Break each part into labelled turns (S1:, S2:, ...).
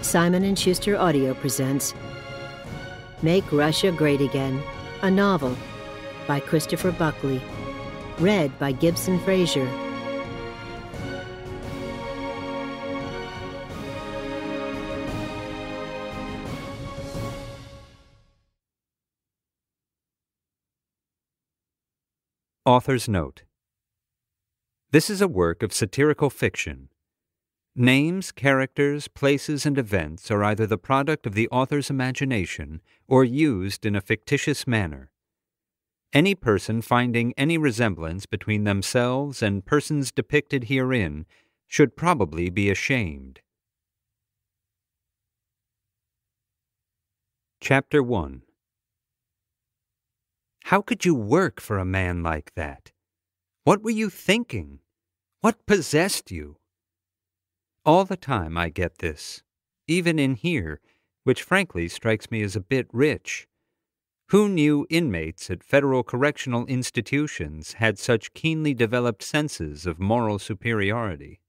S1: Simon & Schuster Audio presents Make Russia Great Again, a novel by Christopher Buckley, read by Gibson Frazier.
S2: Author's Note. This is a work of satirical fiction. Names, characters, places, and events are either the product of the author's imagination or used in a fictitious manner. Any person finding any resemblance between themselves and persons depicted herein should probably be ashamed. Chapter 1. How could you work for a man like that? What were you thinking? What possessed you? All the time I get this, even in here, which frankly strikes me as a bit rich. Who knew inmates at federal correctional institutions had such keenly developed senses of moral superiority?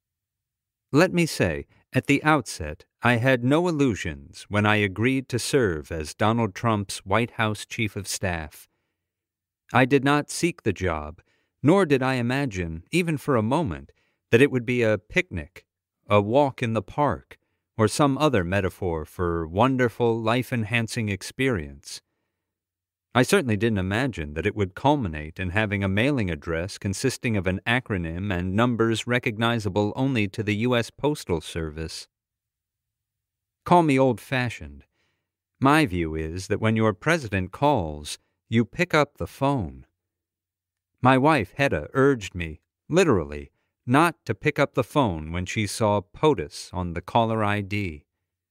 S2: Let me say, at the outset, I had no illusions when I agreed to serve as Donald Trump's White House Chief of Staff. I did not seek the job, nor did I imagine, even for a moment, that it would be a picnic, a walk in the park, or some other metaphor for wonderful, life-enhancing experience. I certainly didn't imagine that it would culminate in having a mailing address consisting of an acronym and numbers recognizable only to the U.S. Postal Service. Call me old-fashioned. My view is that when your president calls, you pick up the phone. My wife, Hedda, urged me, literally, not to pick up the phone when she saw POTUS on the caller ID.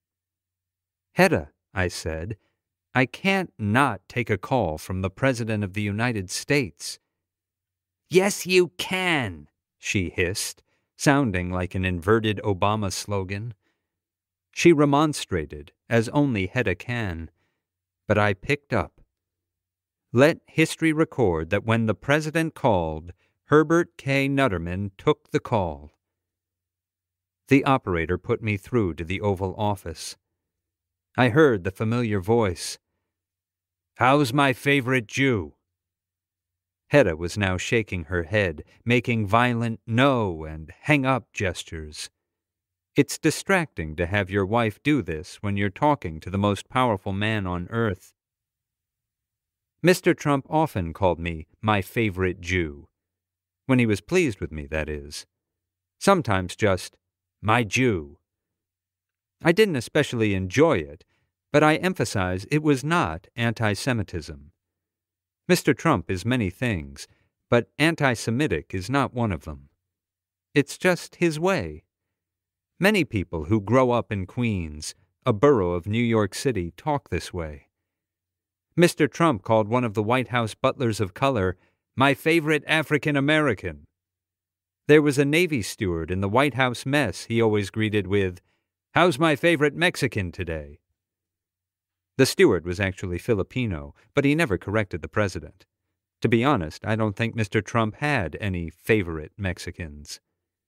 S2: Hedda, I said, I can't not take a call from the President of the United States. Yes, you can, she hissed, sounding like an inverted Obama slogan. She remonstrated, as only Hedda can, but I picked up. Let history record that when the President called, Herb Nutterman took the call. The operator put me through to the Oval Office. I heard the familiar voice. "How's my favorite Jew?" Hedda was now shaking her head, making violent no and hang-up gestures. It's distracting to have your wife do this when you're talking to the most powerful man on earth. Mr. Trump often called me my favorite Jew. When he was pleased with me, that is. Sometimes just, my Jew. I didn't especially enjoy it, but I emphasize it was not anti-Semitism. Mr. Trump is many things, but anti-Semitic is not one of them. It's just his way. Many people who grow up in Queens, a borough of New York City, talk this way. Mr. Trump called one of the White House butlers of color my favorite African American. There was a Navy steward in the White House mess he always greeted with, "How's my favorite Mexican today?" The steward was actually Filipino, but he never corrected the president. To be honest, I don't think Mr. Trump had any favorite Mexicans.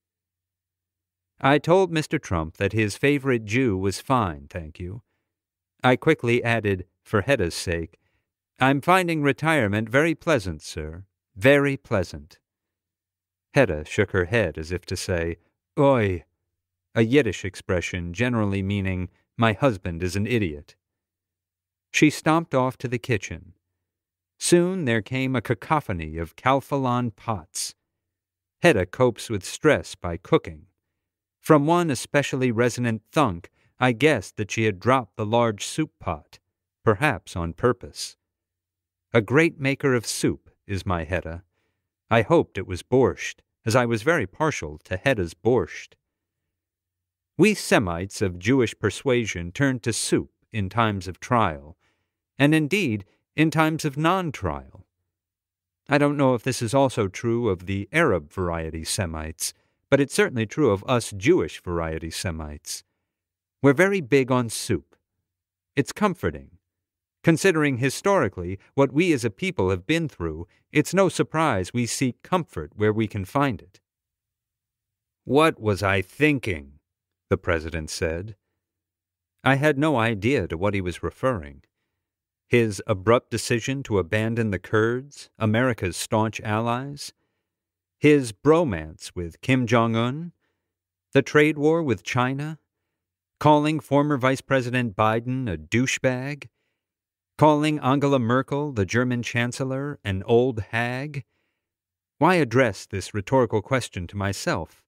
S2: I told Mr. Trump that his favorite Jew was fine, thank you. I quickly added, for Hedda's sake, "I'm finding retirement very pleasant, sir. Very pleasant." Hedda shook her head as if to say, "Oi," a Yiddish expression generally meaning, "my husband is an idiot." She stomped off to the kitchen. Soon there came a cacophony of Calphalon pots. Hedda copes with stress by cooking. From one especially resonant thunk, I guessed that she had dropped the large soup pot, perhaps on purpose. A great maker of soup is my Hedda. I hoped it was borscht, as I was very partial to Hedda's borscht. We Semites of Jewish persuasion turn to soup in times of trial, and indeed in times of non-trial. I don't know if this is also true of the Arab variety Semites, but it's certainly true of us Jewish variety Semites. We're very big on soup. It's comforting. Considering historically what we as a people have been through, it's no surprise we seek comfort where we can find it. "What was I thinking?" the president said. I had no idea to what he was referring. His abrupt decision to abandon the Kurds, America's staunch allies? His bromance with Kim Jong-un? The trade war with China? Calling former Vice President Biden a douchebag? Calling Angela Merkel, the German Chancellor, an old hag? Why address this rhetorical question to myself?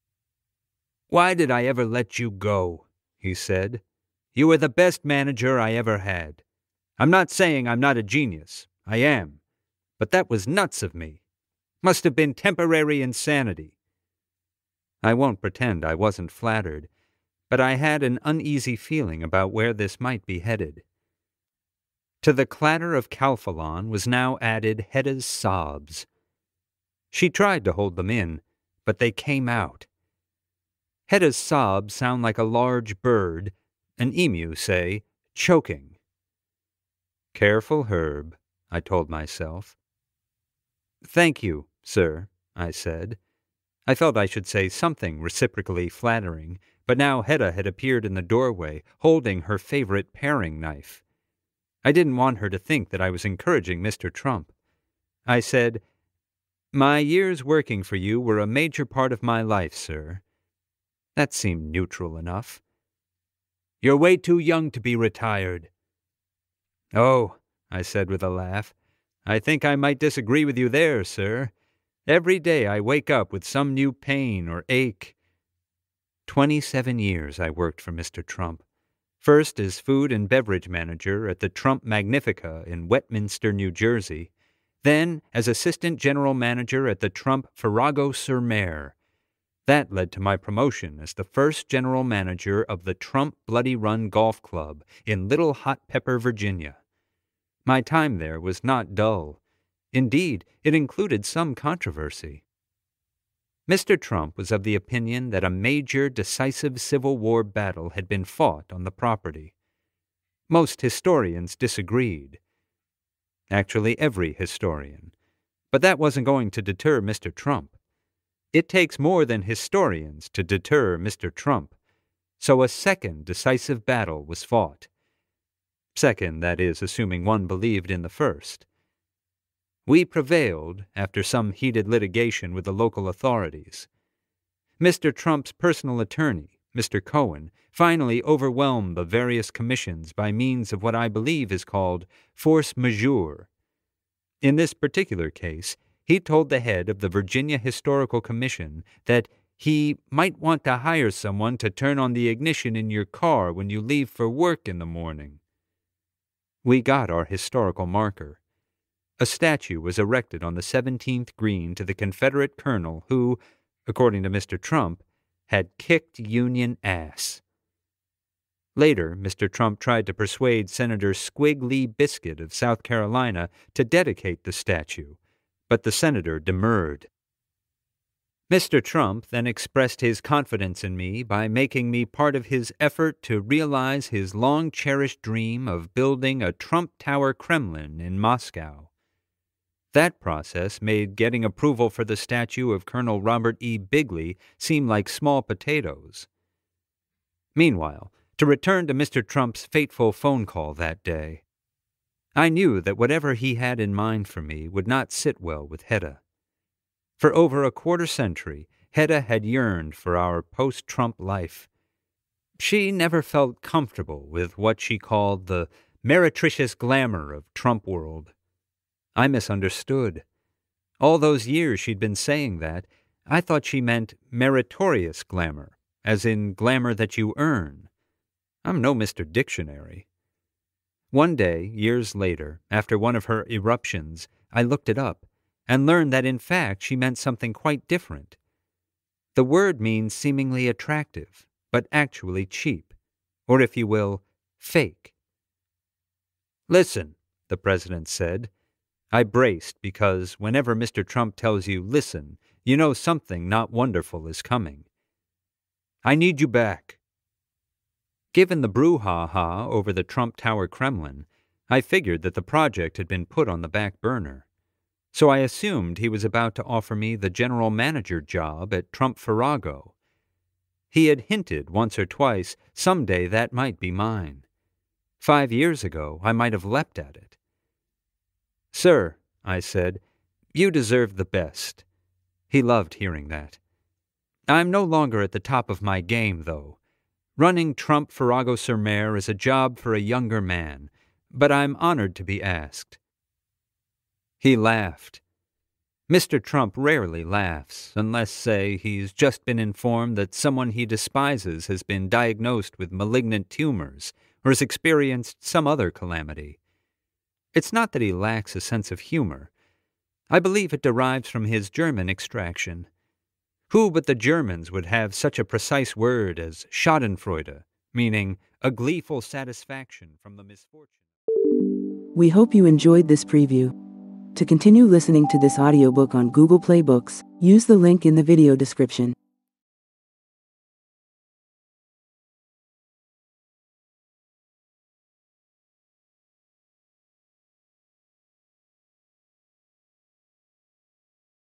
S2: "Why did I ever let you go?" he said. "You were the best manager I ever had. I'm not saying I'm not a genius. I am. But that was nuts of me. Must have been temporary insanity." I won't pretend I wasn't flattered, but I had an uneasy feeling about where this might be headed. To the clatter of Calphalon was now added Hedda's sobs. She tried to hold them in, but they came out. Hedda's sobs sound like a large bird, an emu, say, choking. "Careful, Herb," I told myself. "Thank you, sir," I said. I felt I should say something reciprocally flattering, but now Hedda had appeared in the doorway, holding her favorite paring knife. I didn't want her to think that I was encouraging Mr. Trump. I said, "My years working for you were a major part of my life, sir." That seemed neutral enough. "You're way too young to be retired." "Oh," I said with a laugh, "I think I might disagree with you there, sir. Every day I wake up with some new pain or ache." 27 years I worked for Mr. Trump. First as food and beverage manager at the Trump Magnifica in Westminster, New Jersey. Then as assistant general manager at the Trump Farrago-sur-Mer. That led to my promotion as the first general manager of the Trump Bloody Run Golf Club in Little Hot Pepper, Virginia. My time there was not dull. Indeed, it included some controversy. Mr. Trump was of the opinion that a major, decisive Civil War battle had been fought on the property. Most historians disagreed. Actually, every historian. But that wasn't going to deter Mr. Trump. It takes more than historians to deter Mr. Trump. So a second decisive battle was fought. Second, that is, assuming one believed in the first. We prevailed after some heated litigation with the local authorities. Mr. Trump's personal attorney, Mr. Cohen, finally overwhelmed the various commissions by means of what I believe is called force majeure. In this particular case, he told the head of the Virginia Historical Commission that he might want to hire someone to turn on the ignition in your car when you leave for work in the morning. We got our historical marker. A statue was erected on the 17th green to the Confederate colonel who, according to Mr. Trump, had kicked Union ass. Later, Mr. Trump tried to persuade Senator Squig Lee Biscuit of South Carolina to dedicate the statue, but the senator demurred. Mr. Trump then expressed his confidence in me by making me part of his effort to realize his long-cherished dream of building a Trump Tower Kremlin in Moscow. That process made getting approval for the statue of Colonel Robert E. Bigley seem like small potatoes. Meanwhile, to return to Mr. Trump's fateful phone call that day, I knew that whatever he had in mind for me would not sit well with Hedda. For over a quarter-century, Hedda had yearned for our post-Trump life. She never felt comfortable with what she called the meretricious glamour of Trump world. I misunderstood. All those years she'd been saying that, I thought she meant meritorious glamour, as in glamour that you earn. I'm no Mr. Dictionary. One day, years later, after one of her eruptions, I looked it up and learned that in fact she meant something quite different. The word means seemingly attractive, but actually cheap, or if you will, fake. "Listen," the president said. I braced because whenever Mr. Trump tells you listen, you know something not wonderful is coming. "I need you back." Given the brouhaha over the Trump Tower Kremlin, I figured that the project had been put on the back burner. So I assumed he was about to offer me the general manager job at Trump Farrago. He had hinted once or twice someday that might be mine. 5 years ago, I might have leapt at it. "Sir," I said, "you deserve the best." He loved hearing that. "I'm no longer at the top of my game, though. Running Trump Farrago-sur-Mer is a job for a younger man, but I'm honored to be asked." He laughed. Mr. Trump rarely laughs, unless, say, he's just been informed that someone he despises has been diagnosed with malignant tumors or has experienced some other calamity. It's not that he lacks a sense of humor. I believe it derives from his German extraction. Who but the Germans would have such a precise word as Schadenfreude, meaning a gleeful satisfaction from the misfortune?
S3: We hope you enjoyed this preview. To continue listening to this audiobook on Google Play Books, use the link in the video description.